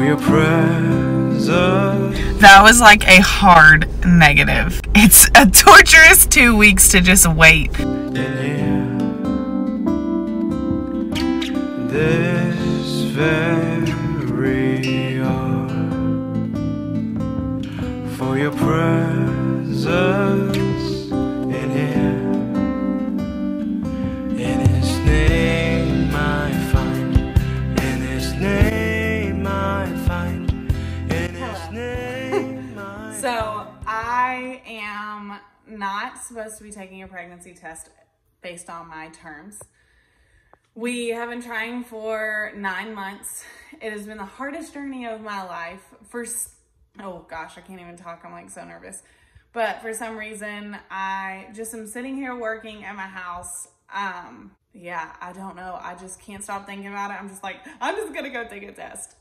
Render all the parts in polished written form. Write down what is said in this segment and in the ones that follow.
your presence. That was like a hard negative. It's a torturous 2 weeks to just wait. This very hour, for your presence in here. In His name I find, in His name I find, in His name I find. So I am not supposed to be taking a pregnancy test based on my terms. We have been trying for 9 months. It has been the hardest journey of my life. Oh gosh, I can't even talk. I'm like so nervous. But for some reason, I just am sitting here working at my house. Yeah, I don't know. I just can't stop thinking about it. I'm just like, I'm just gonna go take a test.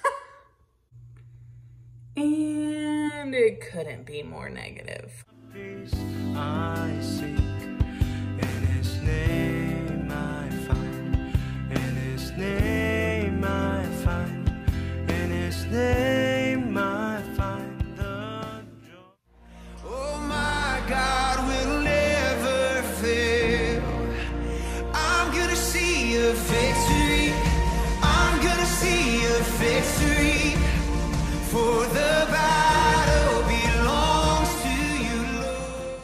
And it couldn't be more negative. Peace I seek, in His name I find, in His name I find, in His name I find the joy. Oh my God will never fail. I'm gonna see a victory. I'm gonna see a victory. For the battle belongs to you, Lord.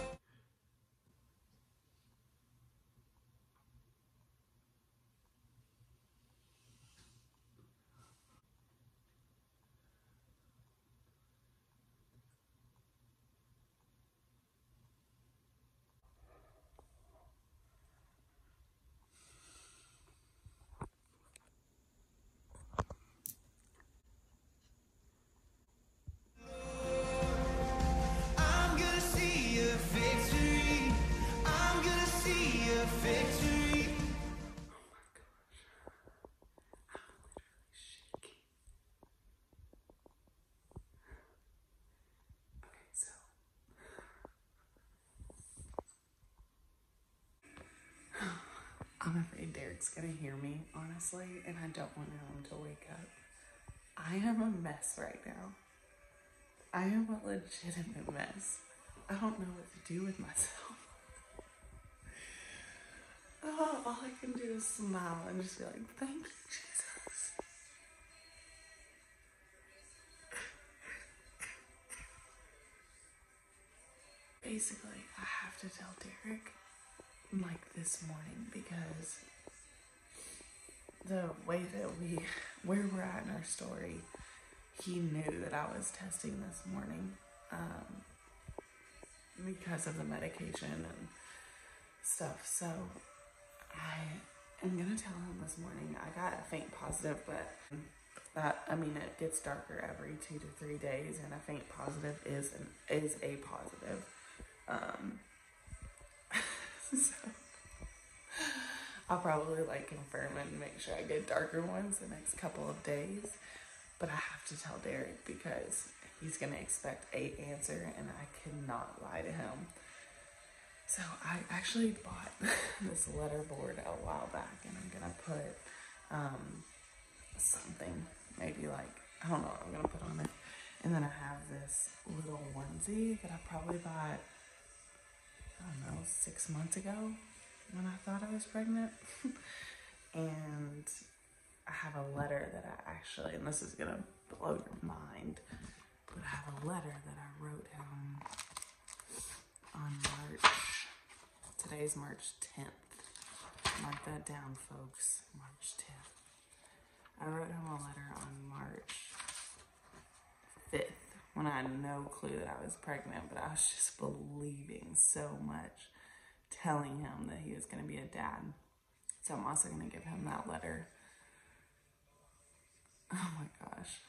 I'm gonna see a victory. I'm gonna see a victory. Oh my gosh. I'm literally shaking. Okay, so I'm afraid Derek's gonna hear me, honestly, and I don't want him to wake up. I am a mess right now. I am a legitimate mess. I don't know what to do with myself. Oh, all I can do is smile and just be like, thank you, Jesus. Basically, I have to tell Derek like this morning because the way that where we're at in our story, he knew that I was testing this morning because of the medication and stuff. So I am gonna tell him this morning. I got a faint positive, but it gets darker every 2 to 3 days, and a faint positive is a positive. So I'll probably like confirm and make sure I get darker ones the next couple of days. But I have to tell Derek because he's gonna expect a answer, and I cannot lie to him. So I actually bought this letter board a while back, and I'm gonna put something, maybe like, I don't know what I'm gonna put on it. And then I have this little onesie that I probably bought, I don't know, 6 months ago when I thought I was pregnant. And I have a letter that I actually, and this is gonna blow your mind, but I have a letter that I wrote him on today's March 10th. Mark that down, folks, March 10th. I wrote him a letter on March 5th when I had no clue that I was pregnant, but I was just believing so much, telling him that he was gonna be a dad. So I'm also gonna give him that letter. Oh my gosh.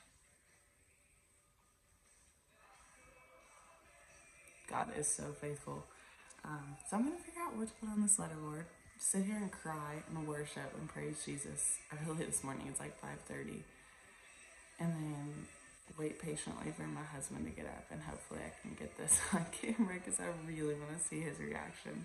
God is so faithful. So I'm gonna figure out what to put on this letter, Lord. Sit here and cry and worship and praise Jesus early this morning. It's like 5:30. And then wait patiently for my husband to get up, and hopefully I can get this on camera because I really want to see his reaction.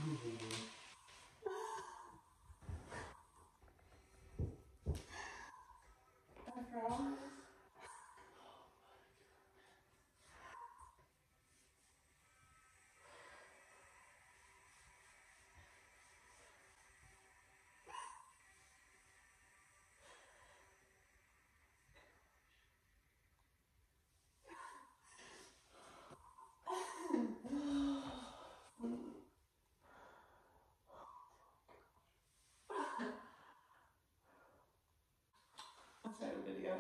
I'll try a video.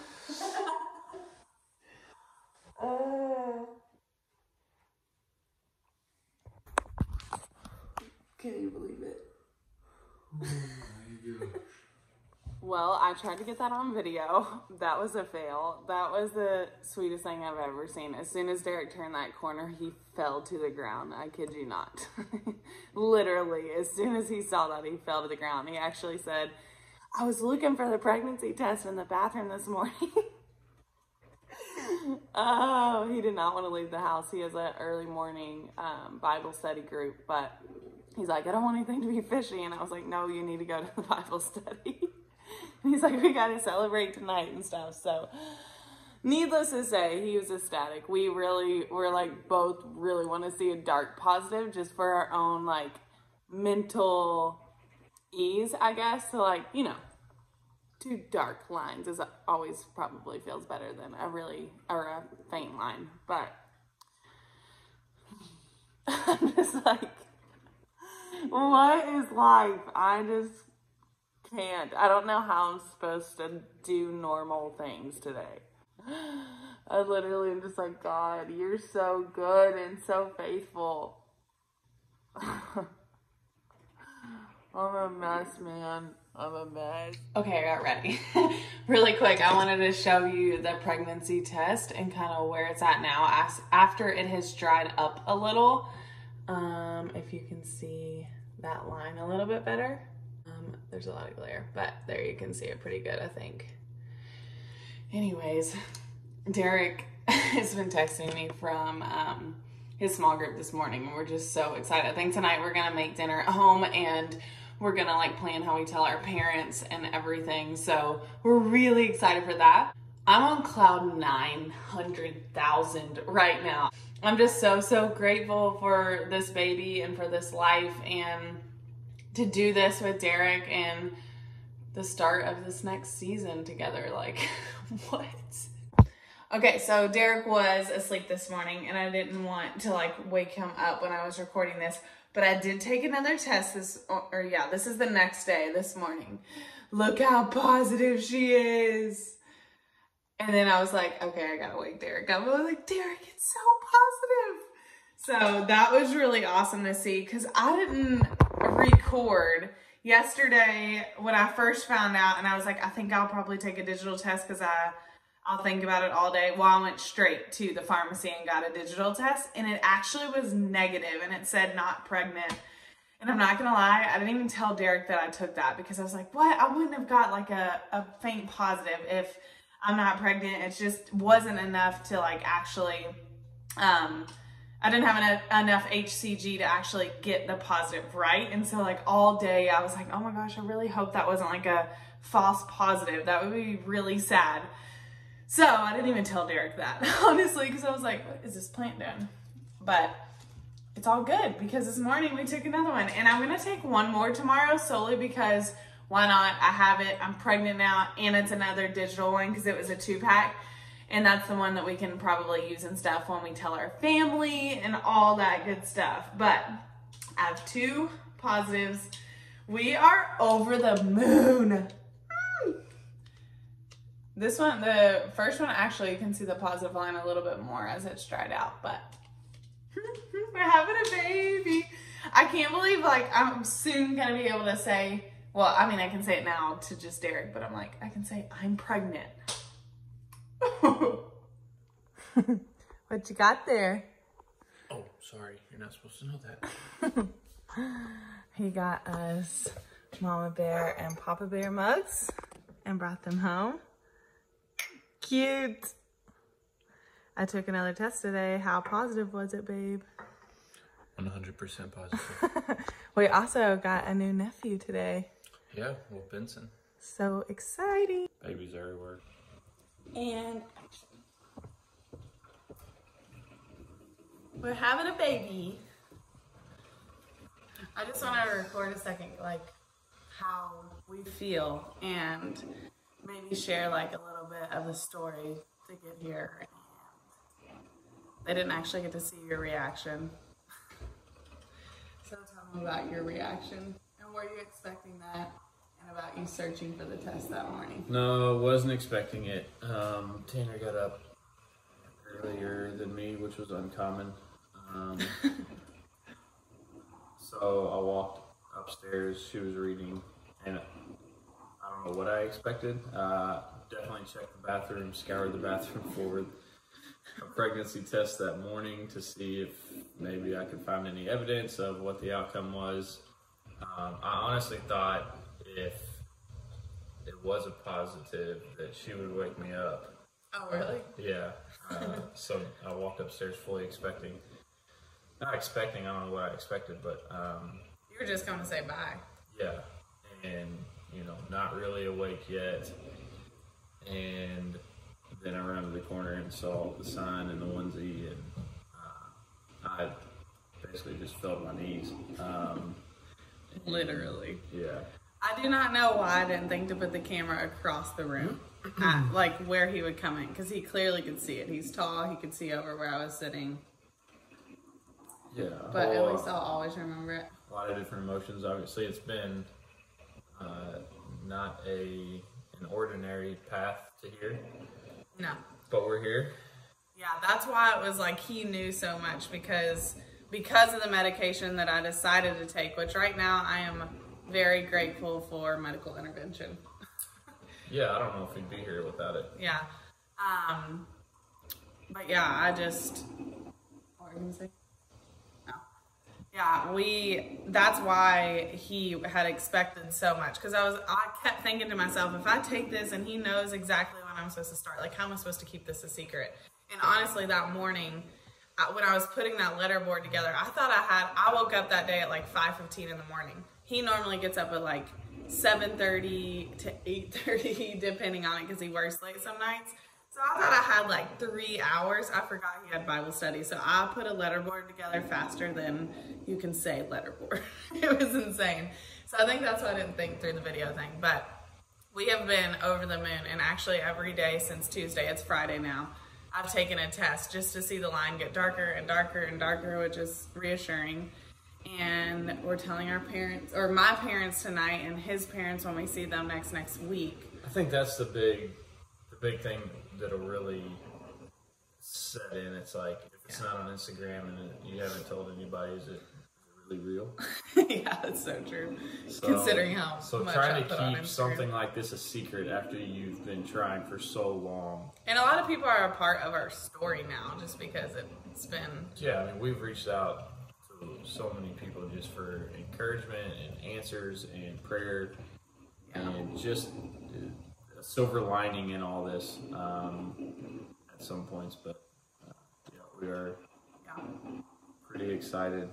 Can you believe it? Oh my gosh. Well, I tried to get that on video. That was a fail. That was the sweetest thing I've ever seen. As soon as Derek turned that corner, he fell to the ground. I kid you not. Literally, as soon as he saw that, he fell to the ground. He actually said, I was looking for the pregnancy test in the bathroom this morning. Oh, he did not want to leave the house. He has an early morning Bible study group, but he's like, I don't want anything to be fishy. And I was like, no, you need to go to the Bible study. And he's like, we got to celebrate tonight and stuff. So needless to say, he was ecstatic. We're like both really want to see a dark positive just for our own like mental ease, I guess. So like, you know, 2 dark lines is always probably feels better than a faint line. But I'm just like, what is life? I just can't. I don't know how I'm supposed to do normal things today. I literally am just like, God, you're so good and so faithful. I'm a mess, man. I'm a mess. Okay, I got ready. Really quick, I wanted to show you the pregnancy test and kind of where it's at now after it has dried up a little. If you can see that line a little bit better. There's a lot of glare, but there you can see it pretty good, I think. Anyways, Derek has been texting me from his small group this morning, and we're just so excited. I think tonight we're gonna make dinner at home, and we're gonna like plan how we tell our parents and everything. So we're really excited for that. I'm on cloud 900,000 right now. I'm just so grateful for this baby and for this life, and to do this with Derek and the start of this next season together. Like, what? Okay, so Derek was asleep this morning, and I didn't want to like wake him up when I was recording this, but I did take another test this is the next day this morning. Look how positive she is. And then I was like, okay, I gotta wake Derek up. I was like, Derek, it's so positive. So that was really awesome to see, because I didn't record yesterday when I first found out, and I was like, I think I'll probably take a digital test because I'll think about it all day. Well, I went straight to the pharmacy and got a digital test, and it actually was negative, and it said not pregnant. And I'm not gonna lie, I didn't even tell Derek that I took that, because I was like, what? I wouldn't have got like a faint positive if I'm not pregnant. It just wasn't enough to like actually, I didn't have enough HCG to actually get the positive right. And so like all day I was like, oh my gosh, I really hope that wasn't like a false positive. That would be really sad. So I didn't even tell Derek that, honestly, because I was like, what is this plant doing? But it's all good, because this morning we took another one, and I'm going to take one more tomorrow solely because why not? I have it. I'm pregnant now, and it's another digital one because it was a 2-pack. And that's the one that we can probably use and stuff when we tell our family and all that good stuff. But I have 2 positives. We are over the moon. This one, the first one, actually, you can see the positive line a little bit more as it's dried out. But we're having a baby. I can't believe, like, I'm soon going to be able to say, well, I mean, I can say it now to just Derek, but I'm like, I can say I'm pregnant. What you got there? Oh, sorry. You're not supposed to know that. He got us Mama Bear and Papa Bear mugs and brought them home. Cute. I took another test today. How positive was it, babe? 100% positive. We also got a new nephew today. Yeah, well, Benson. So exciting. Babies everywhere. And we're having a baby. I just want to record a second, like, how we feel and maybe share, like, a little bit of the story to get here. And they didn't actually get to see your reaction. So tell me about your reaction. And were you expecting that? And about you searching for the test that morning. No, wasn't expecting it. Tanner got up earlier than me, which was uncommon. So I walked upstairs. She was reading, and I don't know what I expected. Definitely checked the bathroom, scoured the bathroom for a pregnancy test that morning to see if maybe I could find any evidence of what the outcome was. I honestly thought if it was a positive that she would wake me up. Oh, really? Yeah. So I walked upstairs fully expecting, not expecting, I don't know what I expected, but you were just going to say bye. yeah. And, you know, not really awake yet. And then I rounded the corner and saw the sign and the onesie, and I basically just fell to my knees. Literally. Yeah. I do not know why I didn't think to put the camera across the room, like where he would come in, because he clearly could see it. He's tall, he could see over where I was sitting. Yeah. But at least I'll always remember it. A lot of different emotions. Obviously, it's been not an ordinary path to here. No. But we're here. Yeah, that's why it was like he knew so much, because of the medication that I decided to take, which right now I am very grateful for medical intervention. Yeah, I don't know if we'd be here without it. Yeah. But yeah, I just, what were you gonna say? No. Yeah, that's why he had expected so much, because I kept thinking to myself, if I take this and he knows exactly when I'm supposed to start, like, how am I supposed to keep this a secret? And honestly, that morning, when I was putting that letter board together, I woke up that day at like 5:15 in the morning. He normally gets up at like 7:30 to 8:30, depending on it, because he works late some nights. So I thought I had like 3 hours. I forgot he had Bible study. So I put a letter board together faster than you can say letter board. It was insane. So I think that's why I didn't think through the video thing. But we have been over the moon, and actually every day since Tuesday, it's Friday now, I've taken a test just to see the line get darker and darker and darker, which is reassuring. And we're telling our parents, or my parents tonight, and his parents when we see them next week. I think that's the big thing that'll really set in. It's like, if it's not on Instagram and you haven't told anybody, is it really real? Yeah, that's so true. Considering how much trying to keep something like this a secret after you've been trying for so long. And a lot of people are a part of our story now, just because it's been. Yeah, I mean, we've reached out to so many people just for encouragement and answers and prayer, and just a silver lining in all this at some points. But yeah, we are pretty excited.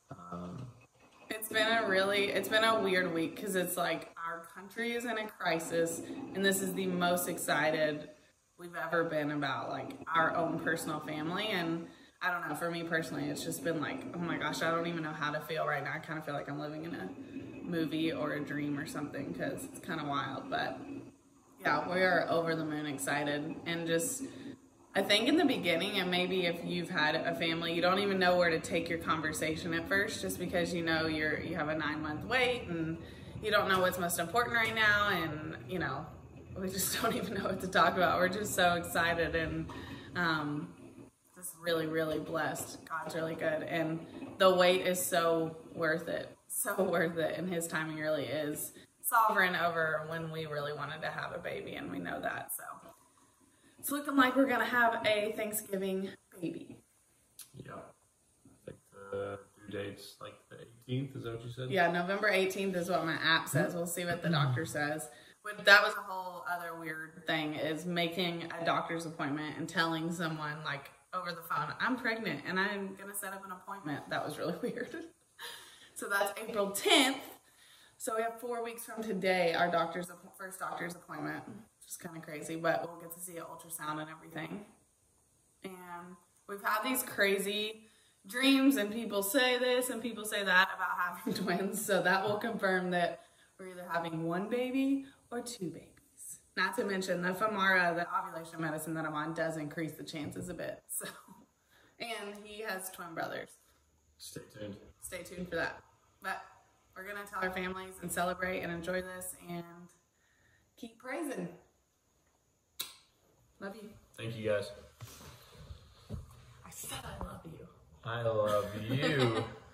It's been a weird week, because it's like our country is in a crisis, and this is the most excited we've ever been about like our own personal family. And I don't know, for me personally, it's just been like, oh my gosh, I don't even know how to feel right now. I kind of feel like I'm living in a movie or a dream or something, because it's kind of wild. But yeah, we are over the moon excited. And just, I think in the beginning, and maybe if you've had a family, you don't even know where to take your conversation at first, just because you know you have a 9-month wait and you don't know what's most important right now, and you know, we just don't even know what to talk about. We're just so excited and just really, really blessed. God's really good, and the wait is so worth it. So worth it, and his timing really is sovereign over when we really wanted to have a baby, and we know that. So it's looking like we're gonna have a Thanksgiving baby. Yeah, I think the due date's like the 18th. Is that what you said? Yeah, November 18th is what my app says. We'll see what the doctor says. But that was a whole other weird thing, is making a doctor's appointment and telling someone like over the phone, I'm pregnant and I'm going to set up an appointment. That was really weird. So that's April 10th. So we have 4 weeks from today, our first doctor's appointment, which is kind of crazy, but we'll get to see an ultrasound and everything. And we've had these crazy dreams, and people say this and people say that about having twins. So that will confirm that we're either having one baby or two babies. Not to mention the Femara, the ovulation medicine that I'm on, does increase the chances a bit. So, and he has twin brothers. Stay tuned. Stay tuned for that. But we're going to tell our families and celebrate and enjoy this and keep praising. Love you. Thank you, guys. I said I love you. I love you.